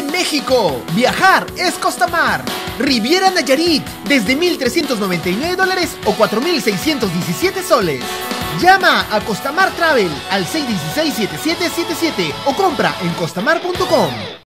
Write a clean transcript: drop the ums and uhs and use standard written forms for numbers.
en México. Viajar es Costamar. Riviera Nayarit, desde $1,399 o 4,617 soles. Llama a Costamar Travel al 616-7777 o compra en costamar.com.